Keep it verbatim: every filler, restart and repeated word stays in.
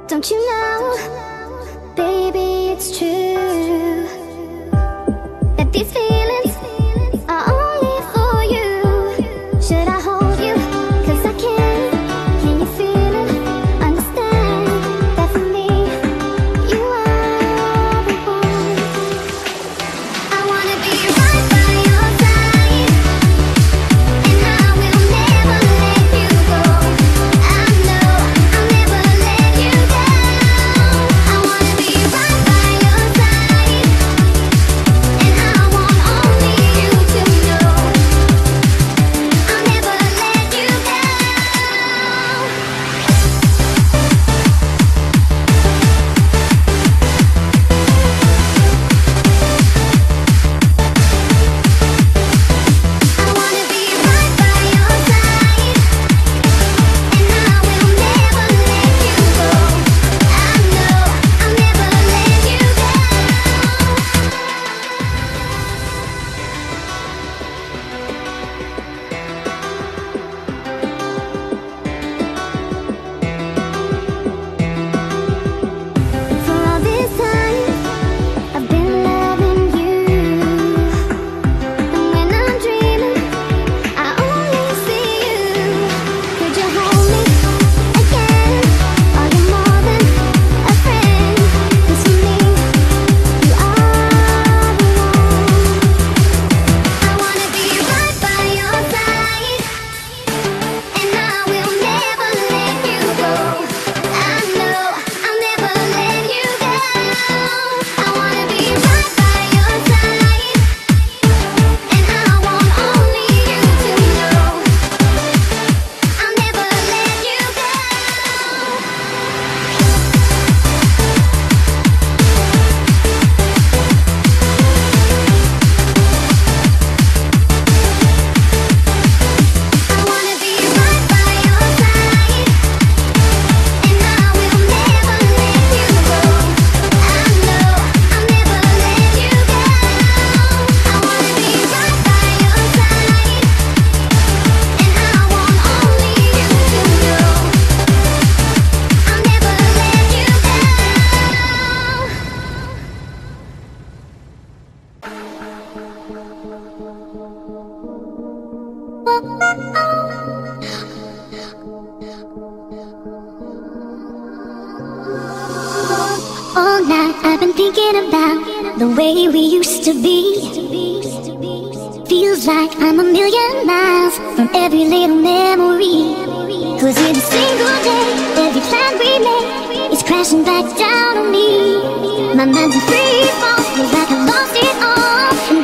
Don't you know, baby, it's true that these feelings are only for you. Should I hold you? 'Cause I can. Can you feel it? Understand that for me, you are the one. I wanna be right by your side, and I will never let you go. I know I'll never let you down. I wanna be right by your side, and I want only you to know I'll never let you down. I wanna be right by your side, and I will never let you go. I know I'll never let you down. For all this time, I've been loving you, and when I'm dreaming, I only see you. Could you hold me again? Are you more than a friend? 'Cause for me, you are the one. I wanna be right by your side, and I will never let you go. I know I'll never let you down. I wanna be right by your side, and I want only you to know I'll never let you down. I wanna be right by your side, and I will never let you go. I know I'll never let you down. I wanna be right by your side, and I want only you to know I'll never let you down. All night I've been thinking about the way we used to be. Feels like I'm a million miles from every little memory. 'Cause every single day, every plan we make is crashing back down on me. My mind's in free fall, feels like I lost it all. And